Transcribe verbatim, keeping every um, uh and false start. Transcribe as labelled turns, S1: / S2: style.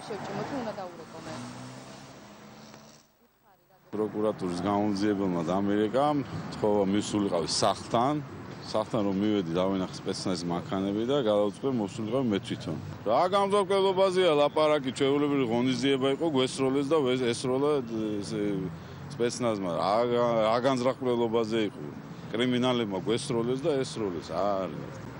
S1: შევჩემო თუ უნდა დაურეკო მე.
S2: პროკურატურის გამოძიებელმა და ამერიკამ თხოვა მისულიყავი სახლთან, სახლთან რომ მივედი დავინახე სპეცნაზის მანქანები და გადავწყვეტ მოსულიყავი მე თვითონ. რა გამზრდელობაზეა ლაპარაკი, ჩვეულებრივი ღონისძიება იყო, გვესროლეს და ესროლა სპეცნაზმა. რა განზრახულობაზე იყო. კრიმინალებმა გვესროლეს და ესროლეს. არა.